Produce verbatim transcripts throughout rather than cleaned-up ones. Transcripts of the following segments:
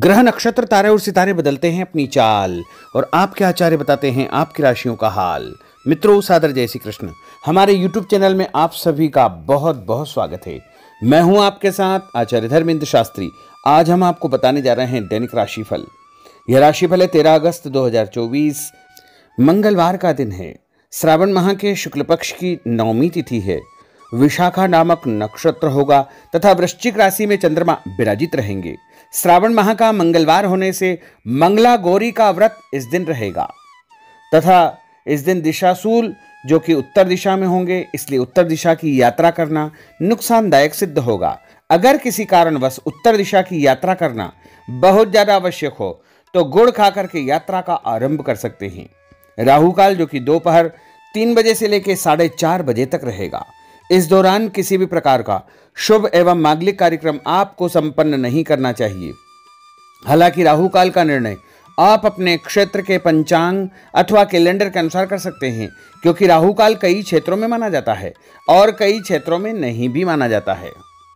ग्रह नक्षत्र तारे और सितारे बदलते हैं अपनी चाल और आपके आचार्य बताते हैं आपकी राशियों का हाल। मित्रों, सादर जय श्री कृष्ण। हमारे यूट्यूब चैनल में आप सभी का बहुत बहुत स्वागत है। मैं हूं आपके साथ आचार्य धर्मेंद्र शास्त्री। आज हम आपको बताने जा रहे हैं दैनिक राशिफल। यह राशिफल है तेरह अगस्त दो हज़ार चौबीस, मंगलवार का दिन है। श्रावण माह के शुक्ल पक्ष की नवमी तिथि है। विशाखा नामक नक्षत्र होगा तथा वृश्चिक राशि में चंद्रमा विराजित रहेंगे। श्रावण माह का मंगलवार होने से मंगला गौरी का व्रत इस दिन रहेगा तथा इस दिन दिशाशूल जो कि उत्तर दिशा में होंगे, इसलिए उत्तर दिशा की यात्रा करना नुकसानदायक सिद्ध होगा। अगर किसी कारणवश उत्तर दिशा की यात्रा करना बहुत ज्यादा आवश्यक हो तो गुड़ खाकर के यात्रा का आरंभ कर सकते हैं। राहु काल जो कि दोपहर तीन बजे से लेकर साढ़े चार बजे तक रहेगा। इस दौरान किसी भी प्रकार का शुभ एवं मांगलिक कार्यक्रम आपको संपन्न नहीं करना चाहिए। हालांकि राहु काल का निर्णय आप अपने क्षेत्र के पंचांग अथवा कैलेंडर के अनुसार कर सकते हैं, क्योंकि राहु काल कई क्षेत्रों में माना जाता है और कई क्षेत्रों में नहीं भी माना जाता है।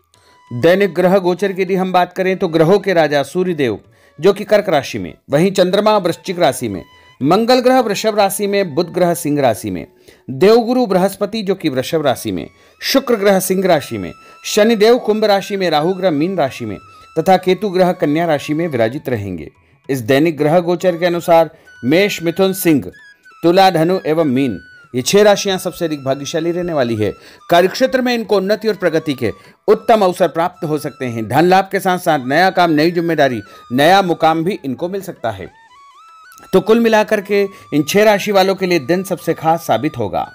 दैनिक ग्रह गोचर की यदि हम बात करें तो ग्रहों के राजा सूर्यदेव जो कि कर्क राशि में, वहीं चंद्रमा वृश्चिक राशि में, मंगल ग्रह वृषभ राशि में, बुध ग्रह सिंह राशि में, देवगुरु बृहस्पति जो कि वृषभ राशि में, शुक्र ग्रह सिंह राशि में, शनिदेव कुंभ राशि में, राहु ग्रह मीन राशि में तथा केतु ग्रह कन्या राशि में विराजित रहेंगे। इस दैनिक ग्रह गोचर के अनुसार मेष, मिथुन, सिंह, तुला, धनु एवं मीन ये छह राशियां सबसे अधिक भाग्यशाली रहने वाली है। कार्यक्षेत्र में इनको उन्नति और प्रगति के उत्तम अवसर प्राप्त हो सकते हैं। धन लाभ के साथ साथ नया काम, नई जिम्मेदारी, नया मुकाम भी इनको मिल सकता है। तो कुल मिलाकर के इन छह राशि वालों के लिए दिन सबसे खास साबित होगा।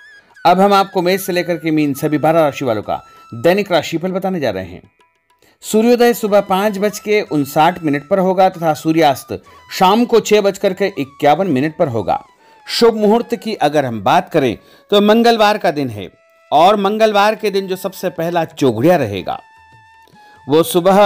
अब हम आपको मेष से लेकर के मीन सभी बारह राशि वालों का दैनिक राशिफल बताने जा रहे हैं। सूर्योदय सुबह पांच बज के उनसाठ मिनट पर होगा तथा सूर्यास्त शाम को छह बजकर के इक्यावन मिनट पर होगा। शुभ मुहूर्त की अगर हम बात करें तो मंगलवार का दिन है और मंगलवार के दिन जो सबसे पहला चौघड़िया रहेगा वो सुबह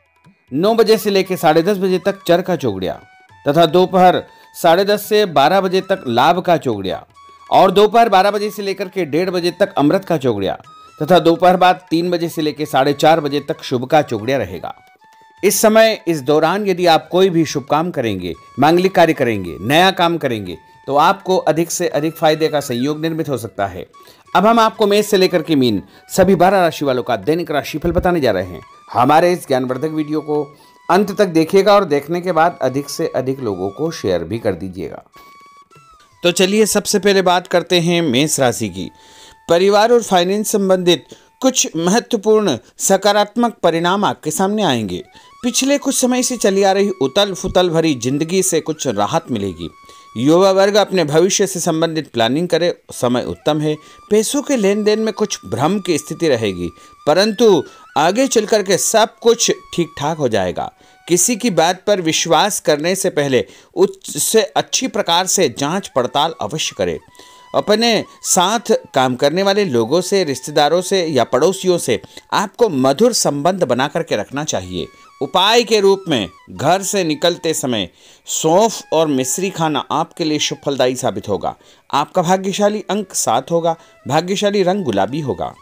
नौ बजे से लेकर साढ़े दस बजे तक चर का चौघड़िया तथा दोपहर साढ़े दस से बारह बजे तक लाभ का चौघड़िया और दोपहर बारह बजे से लेकर के डेढ़ बजे तक अमृत का चौघड़िया तथा दोपहर बाद तीन बजे से लेकर साढ़े चार बजे तक शुभ का चौघड़िया रहेगा। इस समय इस दौरान यदि आप कोई भी शुभ काम करेंगे, मांगलिक कार्य करेंगे, नया काम करेंगे तो आपको अधिक से अधिक फायदे का संयोग निर्मित हो सकता है। अब हम आपको मेष से लेकर के मीन सभी बारह राशि वालों का दैनिक राशिफल बताने जा रहे हैं। हमारे इस ज्ञानवर्धक वीडियो को अंत तक देखिएगा और देखने के बाद अधिक से अधिक लोगों को शेयर भी कर दीजिएगा। तो चलिए सबसे पहले बात करते हैं मेष राशि की। परिवार और फाइनेंस संबंधित कुछ महत्वपूर्ण सकारात्मक परिणाम आपके सामने आएंगे। पिछले कुछ समय से चली आ रही उतल फुतल भरी जिंदगी से कुछ राहत मिलेगी। युवा वर्ग अपने भविष्य से संबंधित प्लानिंग करे, समय उत्तम है। पैसों के लेन देन में कुछ भ्रम की स्थिति रहेगी, परंतु आगे चलकर के सब कुछ ठीक ठाक हो जाएगा। किसी की बात पर विश्वास करने से पहले उससे अच्छी प्रकार से जांच पड़ताल अवश्य करें। अपने साथ काम करने वाले लोगों से, रिश्तेदारों से या पड़ोसियों से आपको मधुर संबंध बना करके रखना चाहिए। उपाय के रूप में घर से निकलते समय सौंफ और मिश्री खाना आपके लिए शुभ फलदायी साबित होगा। आपका भाग्यशाली अंक सात होगा। भाग्यशाली रंग गुलाबी होगा।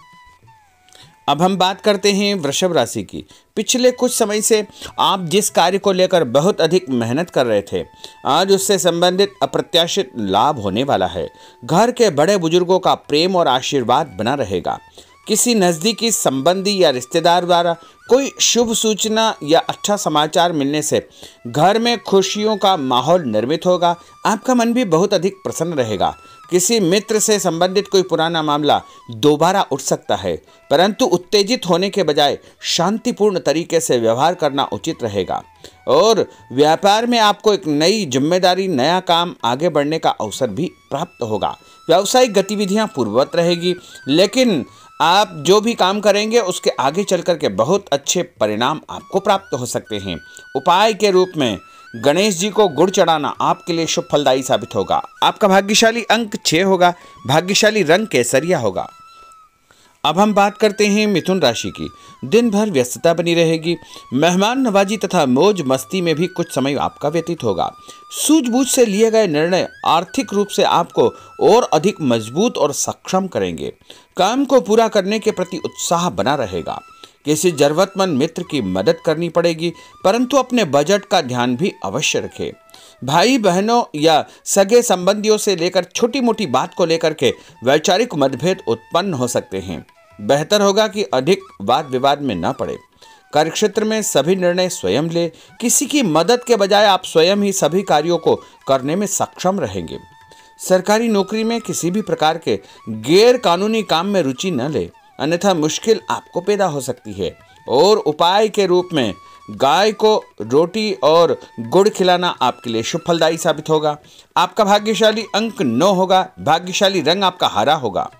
अब हम बात करते हैं वृषभ राशि की। पिछले कुछ समय से आप जिस कार्य को लेकर बहुत अधिक मेहनत कर रहे थे, आज उससे संबंधित अप्रत्याशित लाभ होने वाला है। घर के बड़े बुजुर्गों का प्रेम और आशीर्वाद बना रहेगा। किसी नज़दीकी संबंधी या रिश्तेदार द्वारा कोई शुभ सूचना या अच्छा समाचार मिलने से घर में खुशियों का माहौल निर्मित होगा। आपका मन भी बहुत अधिक प्रसन्न रहेगा। किसी मित्र से संबंधित कोई पुराना मामला दोबारा उठ सकता है, परंतु उत्तेजित होने के बजाय शांतिपूर्ण तरीके से व्यवहार करना उचित रहेगा। और व्यापार में आपको एक नई जिम्मेदारी, नया काम, आगे बढ़ने का अवसर भी प्राप्त होगा। व्यावसायिक गतिविधियां पूर्ववत रहेगी, लेकिन आप जो भी काम करेंगे उसके आगे चल कर के बहुत अच्छे परिणाम आपको प्राप्त हो सकते हैं। उपाय के रूप में गणेश जी को गुड़ चढ़ाना आपके लिए शुभ फलदायी साबित होगा। आपका भाग्यशाली अंक छह होगा। भाग्यशाली रंग केसरिया होगा। अब हम बात करते हैं मिथुन राशि की। दिन भर व्यस्तता बनी रहेगी। मेहमान नवाजी तथा मौज मस्ती में भी कुछ समय आपका व्यतीत होगा। सूझबूझ से लिए गए निर्णय आर्थिक रूप से आपको और अधिक मजबूत और सक्षम करेंगे। काम को पूरा करने के प्रति उत्साह बना रहेगा। किसी जरूरतमंद मित्र की मदद करनी पड़ेगी, परंतु अपने बजट का ध्यान भी अवश्य रखें। भाई बहनों या सगे संबंधियों से लेकर छोटी मोटी बात को लेकर के वैचारिक मतभेद उत्पन्न हो सकते हैं। बेहतर होगा कि अधिक वाद विवाद में न पड़े। कार्यक्षेत्र में सभी निर्णय स्वयं ले, किसी की मदद के बजाय आप स्वयं ही सभी कार्यों को करने में सक्षम रहेंगे। सरकारी नौकरी में किसी भी प्रकार के गैर कानूनी काम में रुचि न ले, अन्यथा मुश्किल आपको पैदा हो सकती है। और उपाय के रूप में गाय को रोटी और गुड़ खिलाना आपके लिए शुभ फलदायी साबित होगा। आपका भाग्यशाली अंक नौ होगा। भाग्यशाली रंग आपका हरा होगा।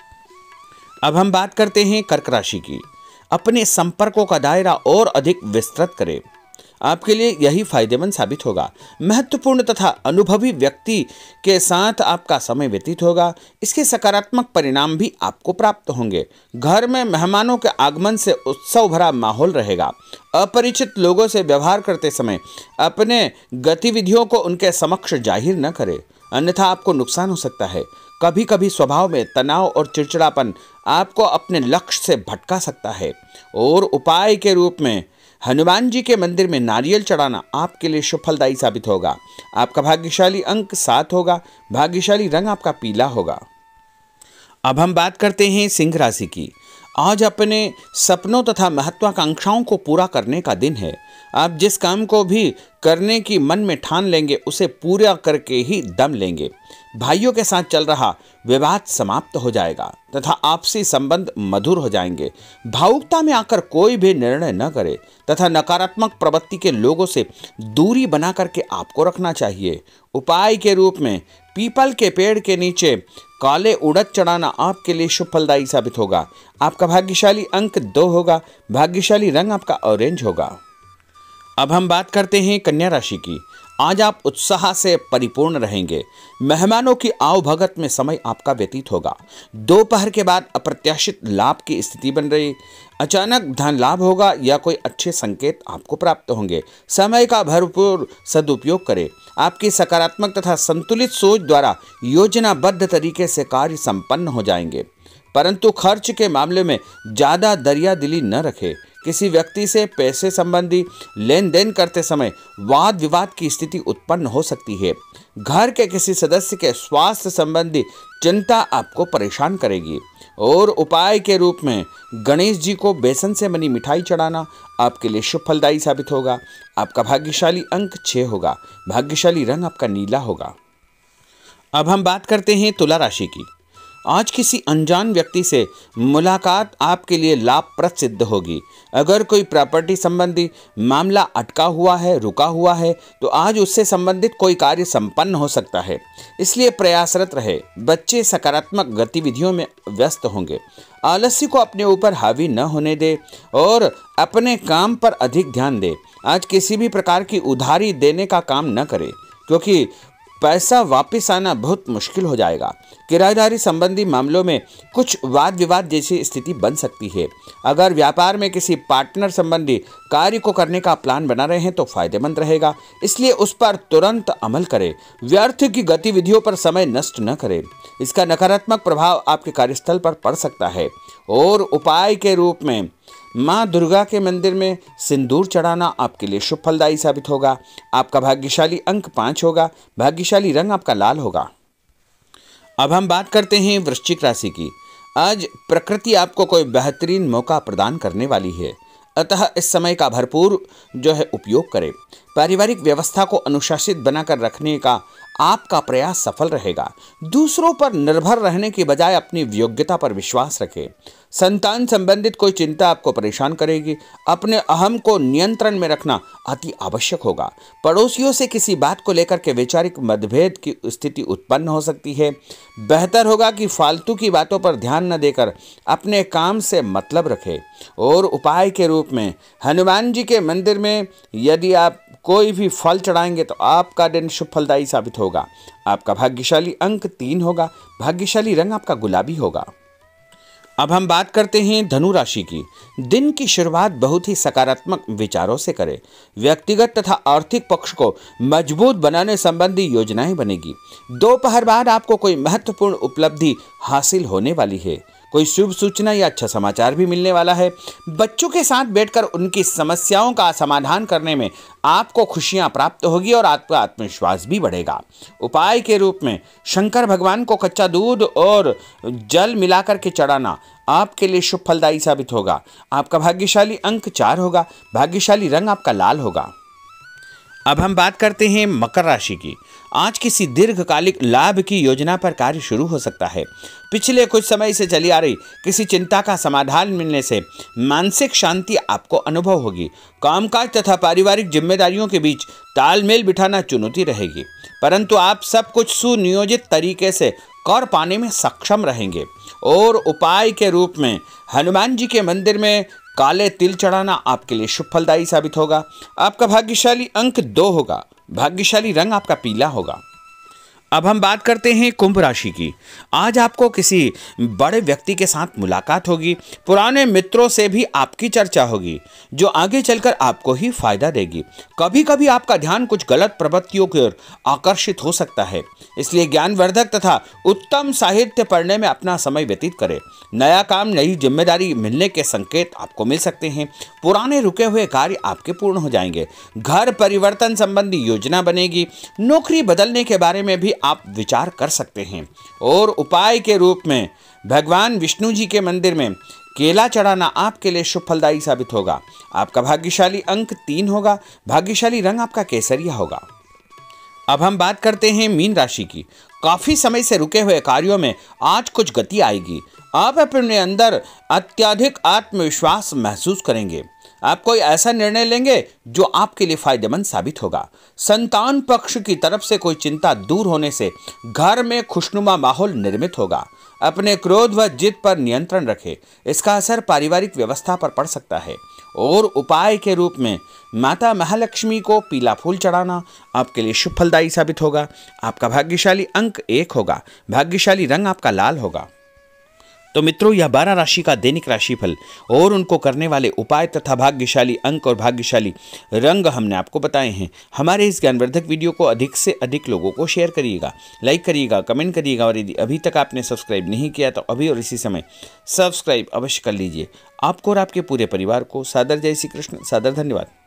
अब हम बात करते हैं कर्क राशि की। अपने संपर्कों का दायरा और अधिक विस्तृत करें, आपके लिए यही फायदेमंद साबित होगा। महत्वपूर्ण तथा अनुभवी व्यक्ति के साथ आपका समय व्यतीत होगा। इसके सकारात्मक परिणाम भी आपको प्राप्त होंगे। घर में मेहमानों के आगमन से उत्सव भरा माहौल रहेगा। अपरिचित लोगों से व्यवहार करते समय अपने गतिविधियों को उनके समक्ष जाहिर न करें, अन्यथा आपको नुकसान हो सकता है। कभी कभी स्वभाव में तनाव और चिड़चिड़ापन आपको अपने लक्ष्य से भटका सकता है। और उपाय के रूप में हनुमान जी के मंदिर में नारियल चढ़ाना आपके लिए शुभ फलदायी साबित होगा। आपका भाग्यशाली अंक सात होगा। भाग्यशाली रंग आपका पीला होगा। अब हम बात करते हैं सिंह राशि की। आज अपने सपनों तथा महत्वाकांक्षाओं को पूरा करने का दिन है। आप जिस काम को भी करने की मन में ठान लेंगे उसे पूरा करके ही दम लेंगे। भाइयों के साथ चल रहा विवाद समाप्त हो जाएगा तथा आपसी संबंध मधुर हो जाएंगे। भावुकता में आकर कोई भी निर्णय न करे तथा नकारात्मक प्रवृत्ति के लोगों से दूरी बना करके आपको रखना चाहिए। उपाय के रूप में पीपल के पेड़ के नीचे काले उड़द चढ़ाना आपके लिए शुभ फलदायी साबित होगा। आपका भाग्यशाली अंक दो होगा। भाग्यशाली रंग आपका ऑरेंज होगा। अब हम बात करते हैं कन्या राशि की। आज आप उत्साह से परिपूर्ण रहेंगे। मेहमानों की आवभगत में समय आपका व्यतीत होगा। दोपहर के बाद अप्रत्याशित लाभ की स्थिति बन रही। अचानक धन लाभ होगा या कोई अच्छे संकेत आपको प्राप्त होंगे। समय का भरपूर सदुपयोग करें। आपकी सकारात्मक तथा संतुलित सोच द्वारा योजनाबद्ध तरीके से कार्य संपन्न हो जाएंगे, परंतु खर्च के मामले में ज्यादा दरिया दिली न रखें। किसी व्यक्ति से पैसे संबंधी लेन देन करते समय वाद विवाद की स्थिति उत्पन्न हो सकती है। घर के किसी सदस्य के स्वास्थ्य संबंधी चिंता आपको परेशान करेगी। और उपाय के रूप में गणेश जी को बेसन से बनी मिठाई चढ़ाना आपके लिए शुभ फलदायी साबित होगा। आपका भाग्यशाली अंक छः होगा। भाग्यशाली रंग आपका नीला होगा। अब हम बात करते हैं तुला राशि की। आज किसी अनजान व्यक्ति से मुलाकात आपके लिए लाभप्रद सिद्ध होगी। अगर कोई प्रॉपर्टी संबंधी मामला अटका हुआ है, रुका हुआ है, तो आज उससे संबंधित कोई कार्य संपन्न हो सकता है, इसलिए प्रयासरत रहे। बच्चे सकारात्मक गतिविधियों में व्यस्त होंगे। आलस्य को अपने ऊपर हावी न होने दे और अपने काम पर अधिक ध्यान दे। आज किसी भी प्रकार की उधारी देने का काम न करे, क्योंकि पैसा वापस आना बहुत मुश्किल हो जाएगा। किराएदारी संबंधी मामलों में कुछ वाद विवाद जैसी स्थिति बन सकती है। अगर व्यापार में किसी पार्टनर संबंधी कार्य को करने का प्लान बना रहे हैं तो फायदेमंद रहेगा, इसलिए उस पर तुरंत अमल करें। व्यर्थ की गतिविधियों पर समय नष्ट न करें, इसका नकारात्मक प्रभाव आपके कार्यस्थल पर पड़ सकता है। और उपाय के रूप में माँ दुर्गा के मंदिर में सिंदूर चढ़ाना आपके लिए शुभ फलदायी साबित होगा। आपका भाग्यशाली अंक पाँच होगा। भाग्यशाली रंग आपका लाल होगा। अब हम बात करते हैं वृश्चिक राशि की। आज प्रकृति आपको कोई बेहतरीन मौका प्रदान करने वाली है, अतः इस समय का भरपूर जो है उपयोग करें। पारिवारिक व्यवस्था को अनुशासित बनाकर रखने का आपका प्रयास सफल रहेगा। दूसरों पर निर्भर रहने की बजाय अपनी योग्यता पर विश्वास रखें। संतान संबंधित कोई चिंता आपको परेशान करेगी। अपने अहम को नियंत्रण में रखना अति आवश्यक होगा। पड़ोसियों से किसी बात को लेकर के वैचारिक मतभेद की स्थिति उत्पन्न हो सकती है। बेहतर होगा कि फालतू की बातों पर ध्यान न देकर अपने काम से मतलब रखें। और उपाय के रूप में हनुमान जी के मंदिर में यदि आप कोई भी फल चढ़ाएंगे तो आपका दिन शुभ फलदायी साबित होगा। आपका भाग्यशाली अंक तीन होगा। भाग्यशाली रंग आपका गुलाबी होगा। अब हम बात करते हैं धनु राशि की। दिन की शुरुआत बहुत ही सकारात्मक विचारों से करें। व्यक्तिगत तथा आर्थिक पक्ष को मजबूत बनाने संबंधी योजनाएं बनेगी। दोपहर बाद आपको कोई महत्वपूर्ण उपलब्धि हासिल होने वाली है। कोई शुभ सूचना या अच्छा समाचार भी मिलने वाला है। बच्चों के साथ बैठकर उनकी समस्याओं का समाधान करने में आपको खुशियां प्राप्त होगी और आपका आत्मविश्वास भी बढ़ेगा। उपाय के रूप में शंकर भगवान को कच्चा दूध और जल मिलाकर के चढ़ाना आपके लिए शुभ फलदायी साबित होगा। आपका भाग्यशाली अंक चार होगा। भाग्यशाली रंग आपका लाल होगा। अब हम बात करते हैं मकर राशि की। आज किसी दीर्घकालिक लाभ की योजना पर कार्य शुरू हो सकता है। पिछले कुछ समय से चली आ रही किसी चिंता का समाधान मिलने से मानसिक शांति आपको अनुभव होगी। कामकाज तथा पारिवारिक जिम्मेदारियों के बीच तालमेल बिठाना चुनौती रहेगी, परंतु आप सब कुछ सुनियोजित तरीके से कर पाने में सक्षम रहेंगे। और उपाय के रूप में हनुमान जी के मंदिर में काले तिल चढ़ाना आपके लिए शुभ फलदायी साबित होगा। आपका भाग्यशाली अंक दो होगा। भाग्यशाली रंग आपका पीला होगा। अब हम बात करते हैं कुंभ राशि की। आज आपको किसी बड़े व्यक्ति के साथ मुलाकात होगी। पुराने मित्रों से भी आपकी चर्चा होगी जो आगे चलकर आपको ही फायदा देगी। कभी कभी आपका ध्यान कुछ गलत प्रवृत्तियों की ओर आकर्षित हो सकता है, इसलिए ज्ञानवर्धक तथा उत्तम साहित्य पढ़ने में अपना समय व्यतीत करें। नया काम, नई जिम्मेदारी मिलने के संकेत आपको मिल सकते हैं। पुराने रुके हुए कार्य आपके पूर्ण हो जाएंगे। घर परिवर्तन संबंधी योजना बनेगी। नौकरी बदलने के बारे में भी आप विचार कर सकते हैं। और उपाय के रूप में भगवान विष्णु जी के मंदिर में केला चढ़ाना आपके लिए शुभ फलदायी साबित होगा। आपका भाग्यशाली अंक तीन होगा। भाग्यशाली रंग आपका केसरिया होगा। अब हम बात करते हैं मीन राशि की। काफी समय से रुके हुए कार्यों में आज कुछ गति आएगी। आप अपने अंदर अत्यधिक आत्मविश्वास महसूस करेंगे। आप कोई ऐसा निर्णय लेंगे जो आपके लिए फायदेमंद साबित होगा। संतान पक्ष की तरफ से कोई चिंता दूर होने से घर में खुशनुमा माहौल निर्मित होगा। अपने क्रोध व जिद पर नियंत्रण रखें, इसका असर पारिवारिक व्यवस्था पर पड़ सकता है। और उपाय के रूप में माता महालक्ष्मी को पीला फूल चढ़ाना आपके लिए शुभ फलदायी साबित होगा। आपका भाग्यशाली अंक एक होगा। भाग्यशाली रंग आपका लाल होगा। तो मित्रों, यह बारह राशि का दैनिक राशिफल और उनको करने वाले उपाय तथा भाग्यशाली अंक और भाग्यशाली रंग हमने आपको बताए हैं। हमारे इस ज्ञानवर्धक वीडियो को अधिक से अधिक लोगों को शेयर करिएगा, लाइक करिएगा, कमेंट करिएगा और यदि अभी तक आपने सब्सक्राइब नहीं किया तो अभी और इसी समय सब्सक्राइब अवश्य कर लीजिए। आपको और आपके पूरे परिवार को सादर जय श्री कृष्ण, सादर धन्यवाद।